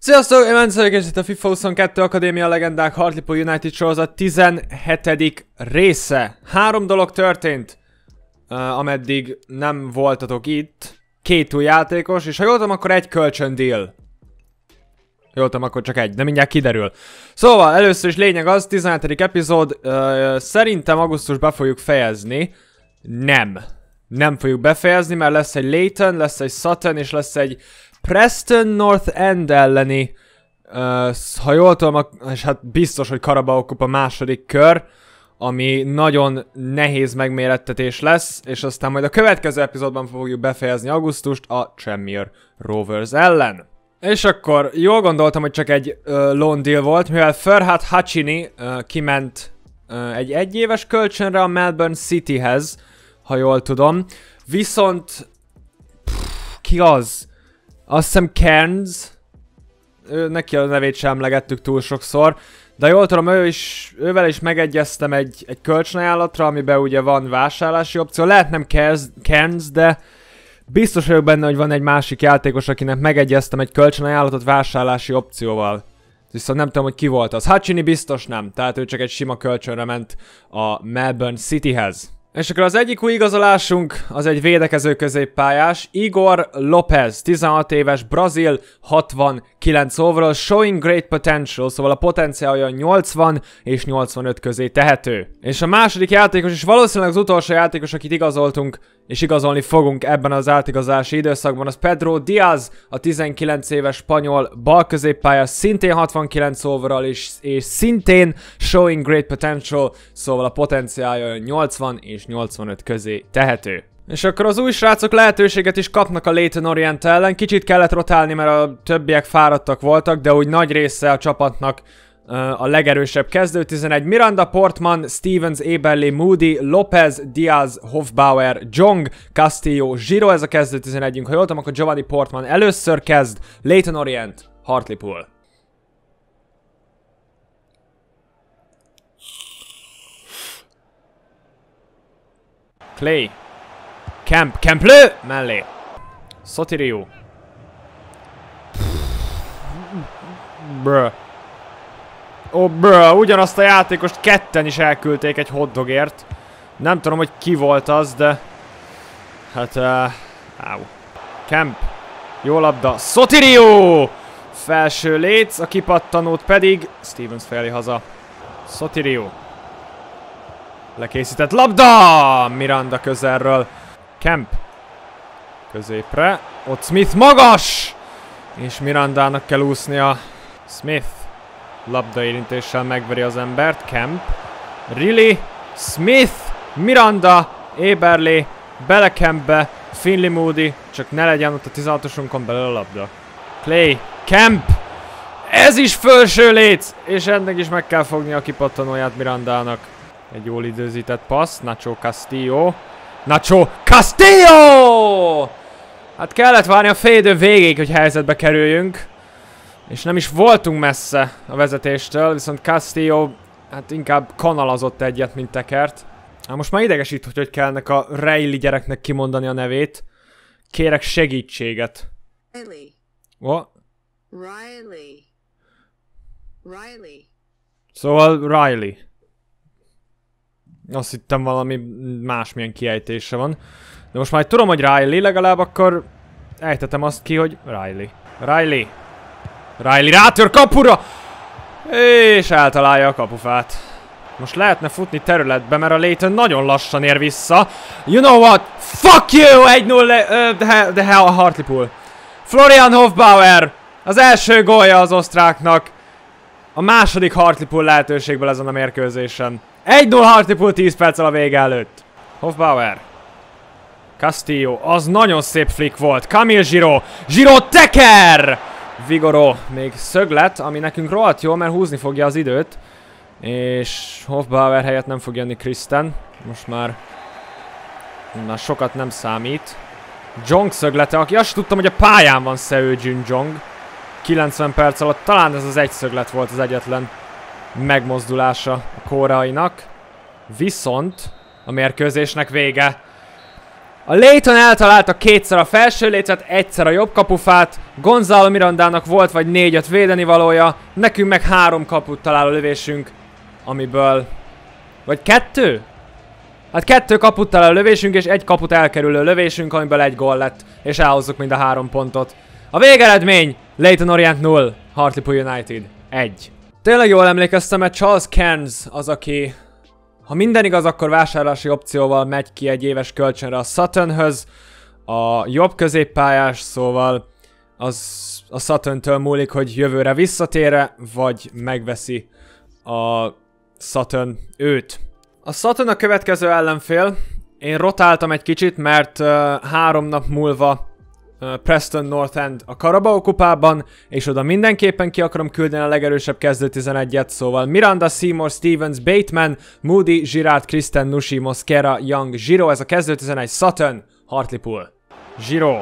Sziasztok, én Bence vagyok, és itt a FIFA 22 Akadémia Legendák Hartlepool United sorozat 17. része. 3 dolog történt, ameddig nem voltatok itt. 2 új játékos, és ha jól tudom, akkor egy kölcsön deal. Jól tudom, akkor csak egy, de mindjárt kiderül. Szóval, először is lényeg az, 17. epizód, szerintem augusztusban fogjuk fejezni. Nem fogjuk befejezni, mert lesz egy Leighton, lesz egy Sutton, és lesz egy Preston North End elleni, ha jól tudom, és hát biztos, hogy Carabao Kupa második kör, ami nagyon nehéz megmérettetés lesz, és aztán majd a következő epizódban fogjuk befejezni augusztust a Tranmere Rovers ellen. És akkor jól gondoltam, hogy csak egy loan deal volt, mivel Ferhat Hachini kiment egy egyéves kölcsönre a Melbourne Cityhez, ha jól tudom, viszont ki az? Azt hiszem Cairns, neki a nevét sem emlegettük túl sokszor, de jól tudom, ővel is megegyeztem egy kölcsönajánlatra, amiben ugye van vásárlási opció. Lehet nem Cairns, de biztos vagyok benne, hogy van egy másik játékos, akinek megegyeztem egy kölcsönajánlatot vásárlási opcióval. Viszont nem tudom, hogy ki volt az. Hachini biztos nem, tehát ő csak egy sima kölcsönre ment a Melbourne Cityhez. És akkor az egyik új igazolásunk, az egy védekező középpályás, Igor Lopez, 16 éves, brazil, 69 overall, showing great potential, szóval a potenciálja 80 és 85 közé tehető. És a második játékos is valószínűleg az utolsó játékos, akit igazoltunk, és igazolni fogunk ebben az átigazolási időszakban, az Pedro Diaz, a 19 éves spanyol bal középpályás, szintén 69 overall, és szintén showing great potential, szóval a potenciálja 80 és 85 közé tehető. És akkor az új srácok lehetőséget is kapnak a Leyton Orient ellen, kicsit kellett rotálni, mert a többiek fáradtak voltak, de úgy nagy része a csapatnak a legerősebb kezdő 11. Miranda, Portman, Stevens, Eberle, Moody, Lopez, Diaz, Hofbauer, Jong, Castillo, Giro, ez a kezdő 11-ünk. Ha jól tudom, akkor Giovanni Portman először kezd, Leyton Orient, Hartlepool. Clay, Camp lő mellé, Sotiriou. Ugyanazt a játékost ketten is elküldték egy hotdogért. Nem tudom, hogy ki volt az, de... Hát, Camp. Jó labda. Sotiriou! Felső léc, a kipattanót pedig Stevens fejeli haza. Sotiriou. Lekészített labda! Miranda közelről. Camp. Középre. Ott Smith magas! És Mirandának kell úsznia. Smith. Labdaérintéssel megveri az embert. Camp. Riley. Smith. Miranda. Eberle. Bele Campbe. Finley Moody. Csak ne legyen ott a 16-osunkon belül a labda. Clay. Camp. Ez is felső léc! És ennek is meg kell fogni a kipattanóját Mirandának. Egy jól időzített passz. Nacho Castillo. Nacho Castillo! Hát kellett várni a fél idő végéig, hogy helyzetbe kerüljünk. És nem is voltunk messze a vezetéstől, viszont Castillo hát inkább kanalazott egyet, mint tekert. Hát most már idegesít, hogy kellnek a Riley gyereknek kimondani a nevét. Kérek segítséget. Riley. What? Riley. Szóval Riley. Azt hittem valami másmilyen kiejtése van. De most már tudom, hogy Riley, legalább akkor ejtetem azt ki, hogy Riley rátör kapura! És eltalálja a kapufát. Most lehetne futni területbe, mert a Leighton nagyon lassan ér vissza. You know what? Fuck you! 1-0 de a Hartlepool. Florian Hofbauer! Az első gólja az osztráknak. A második Hartlepool lehetőségből ezen a mérkőzésen. 1-0 Hartlepool 10 perccel a vége előtt. Hofbauer. Castillo. Az nagyon szép flick volt. Camille Giro teker! Vigoro még szöglet, ami nekünk rohadt jó, mert húzni fogja az időt. És Hofbauer helyett nem fog jönni Kristen. Most már sokat nem számít. Jong szöglete, aki azt tudtam, hogy a pályán van Seo Jung. 90 perc alatt talán ez az egy szöglet volt az egyetlen megmozdulása a koreainak. Viszont a mérkőzésnek vége. A Layton eltalálta kétszer a felső lécet, egyszer a jobb kapufát. Gonzalo Mirandának volt vagy 4-5 védeni valója. Nekünk meg 3 kaput találó lövésünk, amiből... Vagy 2? Hát 2 kaput találó lövésünk és 1 kaput elkerülő lövésünk, amiből 1 gól lett. És elhozzuk mind a 3 pontot. A végeredmény! Leyton Orient 0, Hartlepool United 1. Tényleg jól emlékeztem, mert Charles Cairns az, aki... Ha minden igaz, akkor vásárlási opcióval megy ki egy éves kölcsönre a Suttonhöz. A jobb középpályás, szóval az a Suttontől múlik, hogy jövőre visszatér-e, vagy megveszi a Sutton őt. A Sutton a következő ellenfél. Én rotáltam egy kicsit, mert 3 nap múlva Preston North End a Carabao kupában, és oda mindenképpen ki akarom küldeni a legerősebb kezdő 11-et, szóval Miranda, Seymour, Stevens, Bateman, Moody, Girard, Christen, Nushi, Mosquera, Young, Giro, ez a kezdő 11, Sutton, Hartlepool. Giro.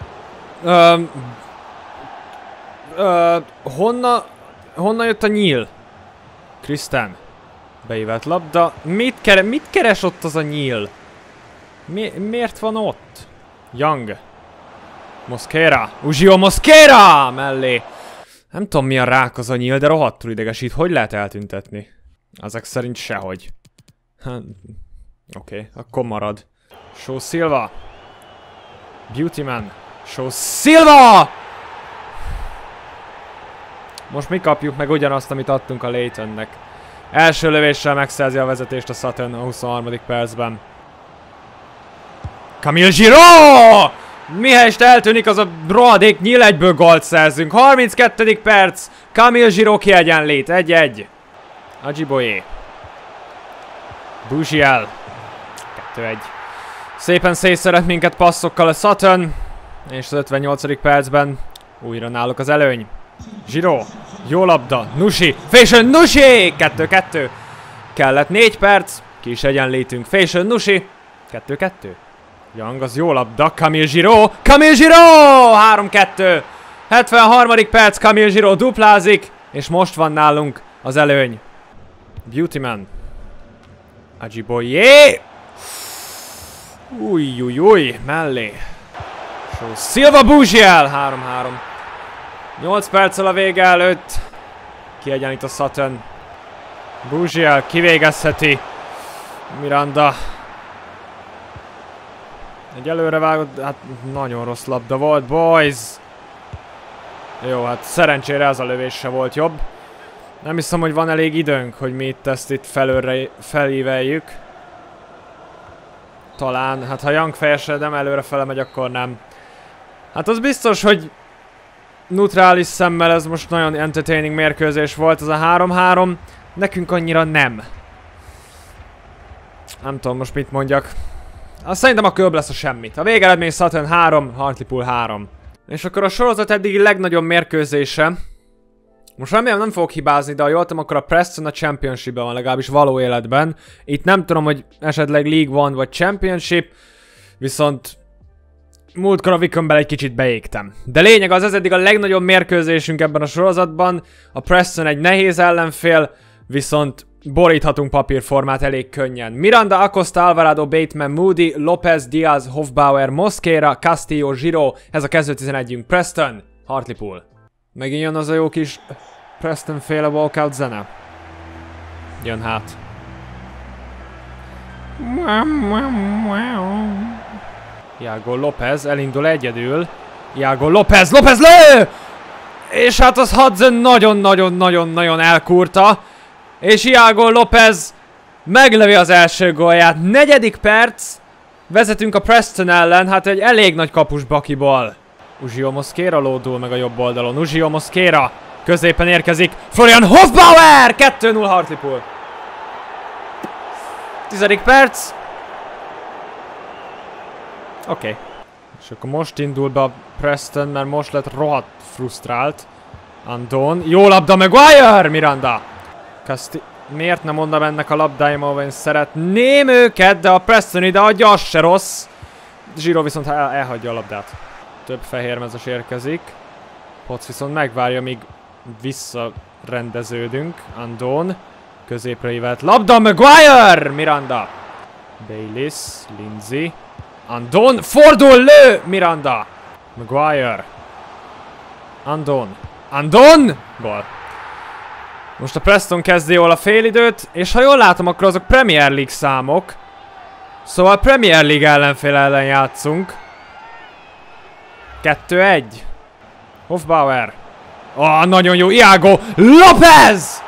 Honnan jött a nyíl? Christen. Beívett labda. Mit keres ott az a nyíl? Miért van ott? Young. Mosquera! Ugio Mosquera! Mellé! Nem tudom mi a rák az a nyíl, de rohadtul idegesít. Hogy lehet eltüntetni? Ezek szerint sehogy. Oké, akkor marad. Show Silva! Beautyman! Show Silva! Most mi kapjuk meg ugyanazt, amit adtunk a Laytonnek. Első lövéssel megszerzi a vezetést a Sutton a 23. percben. Camille Giraud! Mihelyest eltűnik az a rohadék nyíl, egyből gólt szerzünk. 32. perc. Camille Giraud kiegyenlít. 1-1. Ajiboye. Bugiel. 2-1. Szépen szétszeret minket passzokkal a Sutton. És az 58. percben újra náluk az előny. Giraud. Jó labda. Nushi. Fashion Nushi. 2-2. Kellett 4 perc. Ki is egyenlítünk. Fashion Nushi. 2-2. Young az jó labda, Camille Giraud! Camille Giraud! 3-2! 73. perc, Camille Giraud duplázik, és most van nálunk az előny. Beautyman. Ajiboye! Új, mellé. Show Silva Bugiel! 3-3. 8 perccel a vége előtt. Kiegyenlít a Sutton. Bugiel kivégezheti. Miranda. Egy előrevágott, hát nagyon rossz labda volt, boys! Jó, hát szerencsére ez a lövés se volt jobb. Nem hiszem, hogy van elég időnk, hogy mi ezt itt felíveljük. Talán, hát ha Young fejesedem előre fele megy, akkor nem. Hát az biztos, hogy neutrális szemmel ez most nagyon entertaining mérkőzés volt, ez a 3-3. Nekünk annyira nem. Nem tudom most mit mondjak. Azt szerintem a köbb lesz a semmit. A végeredmény Sutton 3, Hartlepool 3. És akkor a sorozat eddigi legnagyobb mérkőzése. Most remélem nem fogok hibázni, de ha jól tudom, akkor a Preston a Championship-ben van, legalábbis való életben. Itt nem tudom, hogy esetleg League One vagy Championship. Viszont múltkor a Wickham-bel egy kicsit beégtem. De lényeg az, ez eddig a legnagyobb mérkőzésünk ebben a sorozatban. A Preston egy nehéz ellenfél, viszont boríthatunk papírformát elég könnyen. Miranda, Acosta, Alvarado, Bateman, Moody, Lopez, Diaz, Hofbauer, Mosquera, Castillo, Giraud. Ez a kezdő 11-ünk. Preston, Hartlepool. Megint jön az a jó kis Preston féle walkout zene. Jön hát. Iago Lopez elindul egyedül. Iago Lopez, lő! És hát az Hudson nagyon-nagyon elkúrta. És Iago Lopez meglövi az első gólját. 4. perc. Vezetünk a Preston ellen, hát egy elég nagy kapus bakiból. Ugio Mosquera lódul meg a jobb oldalon. Ugio Mosquera középen érkezik. Florian Hofbauer! 2-0 Hartlepool. 10. perc. Oké. És akkor most indul be a Preston, mert most lett rohadt frusztrált. Andon. Jó labda, Maguire! Miranda. Miért nem mondom ennek a labdáim, ahol én szeretném őket, de a Preston ide adja, az se rossz. Giraud viszont elhagyja a labdát. Több fehérmezes érkezik. Potts viszont megvárja, míg visszarendeződünk. Andon. Középre ívelt labda, Maguire! Miranda. Bayliss, Lindsay. Andon, fordul, lő! Miranda! Maguire. Andon. Andon! Gól. Most a Preston kezdi jól a félidőt, és ha jól látom, akkor azok Premier League számok. Szóval Premier League ellenfél ellen játszunk. 2-1. Hofbauer. Nagyon jó, Iago Lopez!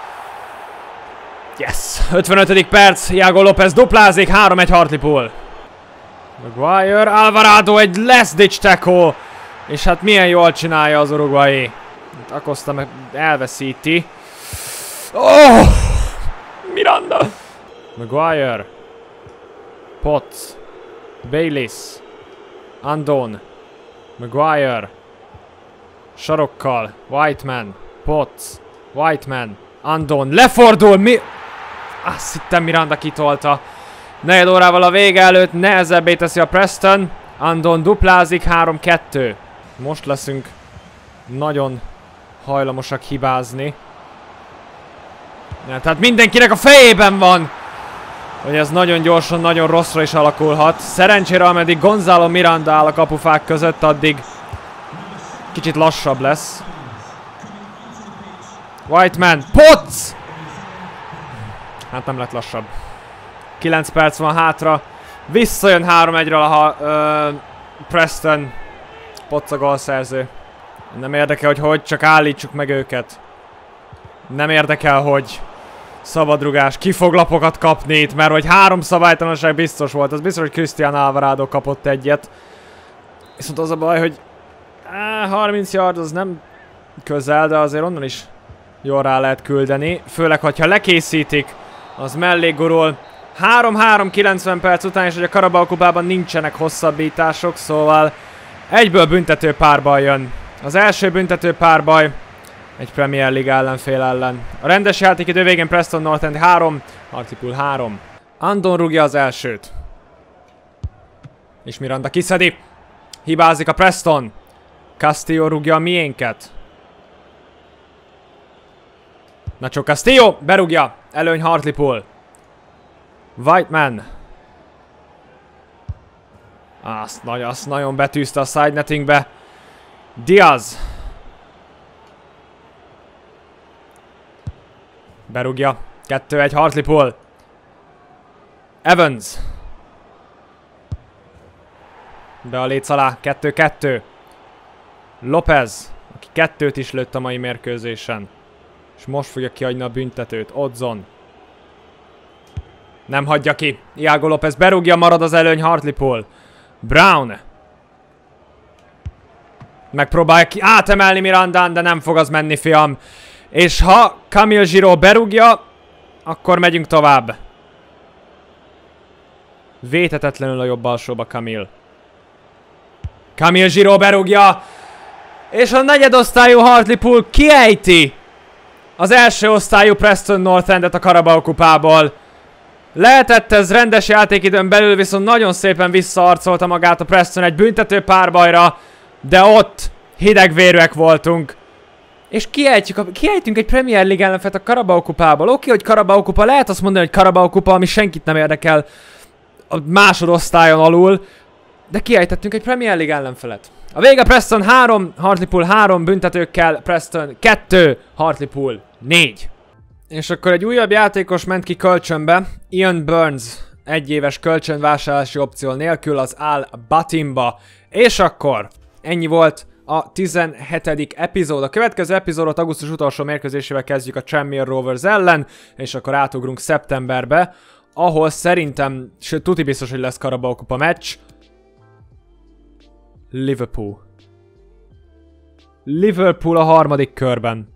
Yes! 55. perc, Iago Lopez duplázik, 3-1 Hartlepool. Maguire, Alvarado, egy last ditch tackle. És hát milyen jól csinálja az uruguayi. Acosta meg elveszíti. Oh! Miranda! Maguire. Potts. Bayliss. Andon. Maguire. Sarokkal. Whiteman. Potts. Whiteman. Andon. Lefordul! Mi? Azt hittem Miranda kitolta. Negyed órával a vége előtt nehezebbé teszi a Preston. Andon duplázik, 3-2. Most leszünk nagyon hajlamosak hibázni. Ja, tehát mindenkinek a fejében van, hogy ez nagyon gyorsan, nagyon rosszra is alakulhat. Szerencsére, ameddig Gonzalo Miranda áll a kapufák között, addig kicsit lassabb lesz. Whiteman, Potts! Hát nem lett lassabb. 9 perc van hátra. Visszajön 3-1-ről a Preston. Potts a gólszerző. Nem érdekel, hogy csak állítsuk meg őket. Nem érdekel, hogy szabadrugás, ki fog lapokat kapni itt, mert hogy 3 szabálytalanság biztos volt. Az biztos, hogy Cristian Alvarado kapott egyet. Viszont az a baj, hogy 30 yard az nem közel, de azért onnan is jól rá lehet küldeni. Főleg, hogyha lekészítik, az mellé gurul. 3-3 90 perc után, és hogy a Carabao kupában nincsenek hosszabbítások, szóval egyből büntető párbaj jön. Az első büntető párbaj egy Premier League ellenfél ellen. A rendes játékidő végén Preston North End 3, Hartlepool 3. Andon rúgja az elsőt. És Miranda kiszedi. Hibázik a Preston. Castillo rúgja a miénket. Nacho Castillo berúgja. Előny Hartlepool. Whiteman. Azt nagyon betűzte a side nettingbe. Diaz. Berúgja. 2-1 Hartlepool. Evans. Be a léc alá. 2-2. Lopez, aki 2-t is lőtt a mai mérkőzésen. És most fogja kiadni a büntetőt. Odson. Nem hagyja ki. Iago Lopez berúgja, marad az előny Hartlepool. Brown. Megpróbálja ki átemelni Mirandán, de nem fog az menni, fiam. És ha Camille Giroud berúgja, akkor megyünk tovább. Vétetetlenül a jobb alsóba Camille. Camille Giroud berúgja. És a negyedosztályú Hartlepool kiejti az első osztályú Preston North Endet a Carabao kupából. Lehetett ez rendes játékidőn belül, viszont nagyon szépen visszaarcolta magát a Preston egy büntető párbajra, de ott hidegvérűek voltunk. És kiejtünk egy Premier League ellenfelt a Carabao kupából. Oké, hogy Carabao kupa, lehet azt mondani, hogy Carabao kupa, ami senkit nem érdekel a másodosztályon alul, de kiejtettünk egy Premier League ellenfelet. A vége Preston 3, Hartlepool 3 büntetőkkel, Preston 2, Hartlepool 4. És akkor egy újabb játékos ment ki kölcsönbe, Ian Burns, egyéves kölcsönvásárlási opció nélkül az Al Batimba. És akkor ennyi volt a 17. epizód. A következő epizódot augusztus utolsó mérkőzésével kezdjük a Tranmere Rovers ellen, és akkor átugrunk szeptemberbe, ahol szerintem, sőt tuti biztos, hogy lesz Carabao kupa meccs. Liverpool a harmadik körben.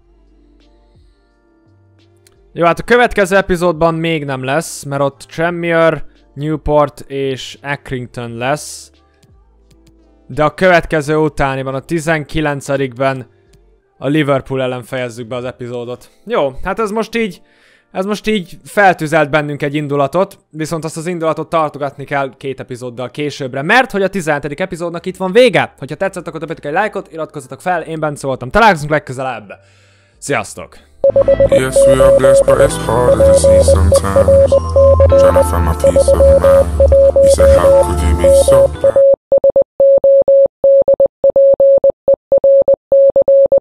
Jó, hát a következő epizódban még nem lesz, mert ott Tranmere, Newport és Accrington lesz. De a következő utániban, a 19-ben a Liverpool ellen fejezzük be az epizódot. Jó, hát ez most így feltüzelt bennünk egy indulatot, viszont azt az indulatot tartogatni kell 2 epizóddal későbbre, mert hogy a 17. epizódnak itt van vége. Hogyha tetszett, akkor dobjatok egy lájkot, iratkozzatok fel, én Bence voltam. Találkozunk legközelebb. Sziasztok! Yes, we are blessed, but it's harder to see sometimes. Trying to find my peace of mind. You said, how could you be so blind?